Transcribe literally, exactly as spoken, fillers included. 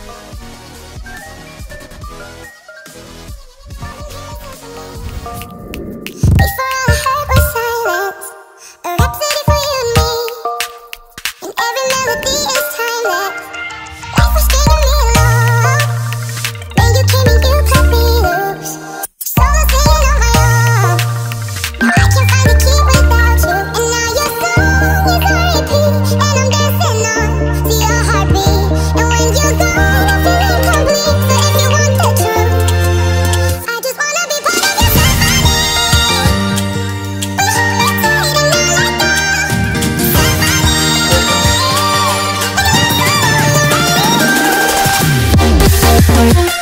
Before all I heard was silence, a rhapsody for you and me, and every melody is timeless. Life was bringing me along, then you came and you cut me loose. Solo singing on my own, now I can't find a key without you. And now your song is on repeat, and I'm dancing on to your heartbeat. And when you're gone, I feel incomplete. So if you want the truth, I just wanna be part of your symphony. But hold me tight and not let go. Symphony, and you're so on the radio.